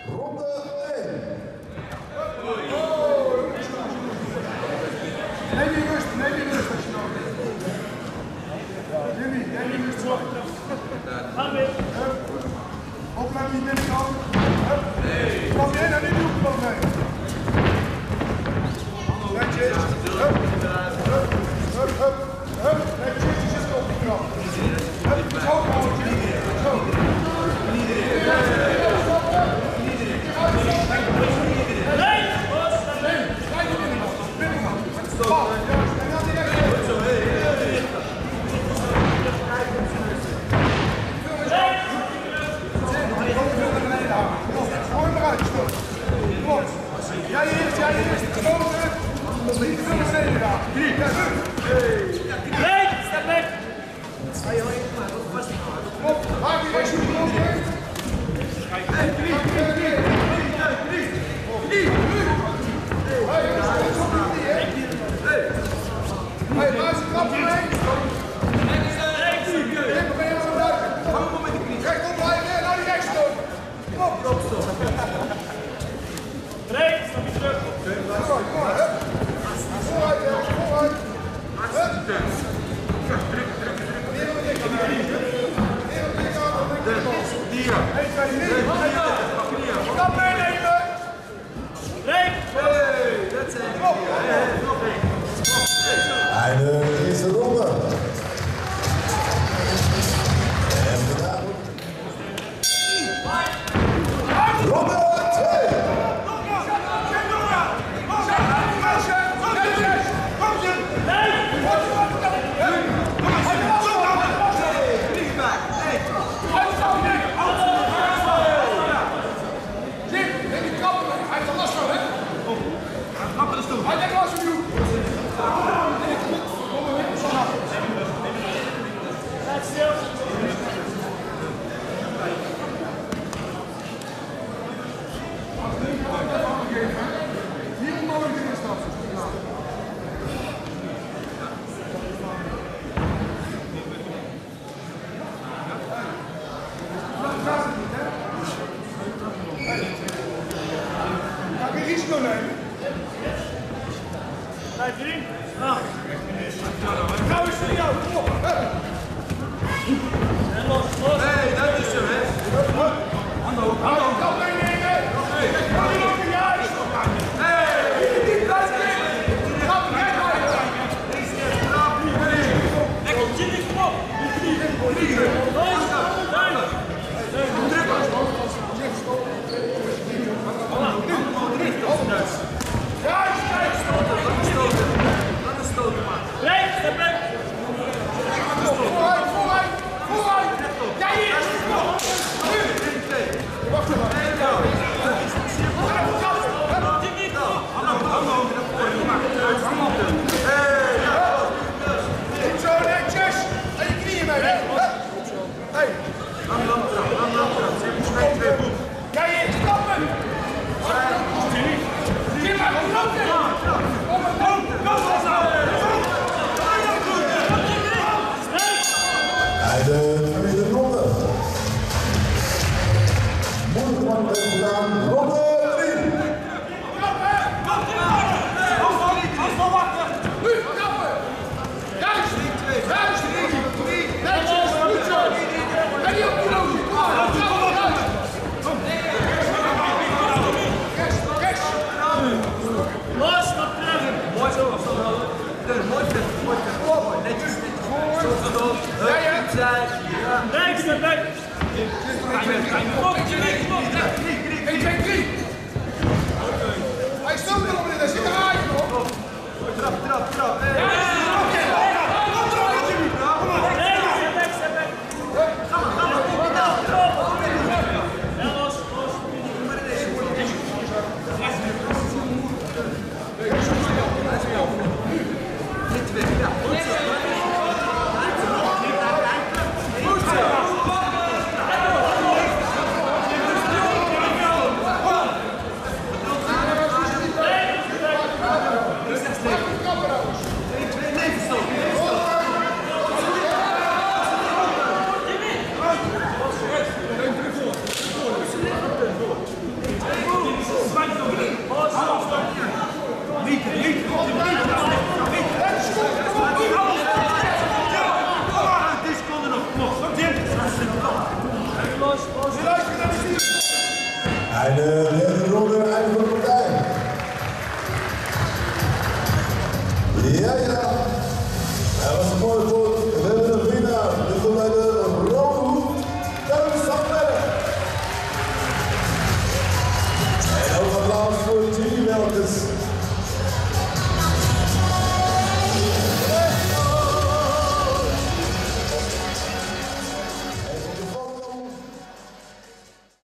Ronde 1. Neem je rust als je nodig hebt. Jimmy, neem je rust. Gaan we. Opletten die binnenkant. Kom je in en nu doe ik nog mee. Netjes. Netjes, je zit op die kant. Zo houden je. Zo. Jij eerst. Stoten. Dat is niet te veel naar beneden daar. Step back. Kom, maak die rechts goed los. Hey, waar is de trap mee? Recht opblijven, nou die rechts doen. Kom op. Breed, stap je terug. Vooruit. Stap meenemen. Breed. Einde eerste ronde. En gedaan. Ronde 2. Blijf erin. Nou is het jou, kom op. En los. Hey, dat is hem, hè? Handen hoog. Stap meenemen. Juist. Lekker, Jimmy, kom op. Duidelijk. Breed, step back. Vooruit. Jij eerst. Wacht even. Jimmy, kom op. Niet zo netjes. En je knieën mee. Hey. Jij eerst stappen. Jim, maar kom op. Einde tweede ronde. Moeilijk man heeft gedaan. Ronde 3. Nu, kappen. Juist. Netjes. Goed zo. En die op de loodje. Rechts. Los, stap terug. Mooi zo. Mooi. Netjes. Breed, step back. Kom op, Jimmy, kom op. 1, 2, 3. Hij stopt erop in. Daar zit een haai op. Trap. Einde derde ronde, einde van de partij. Ja, ja. Dat was een mooie voor.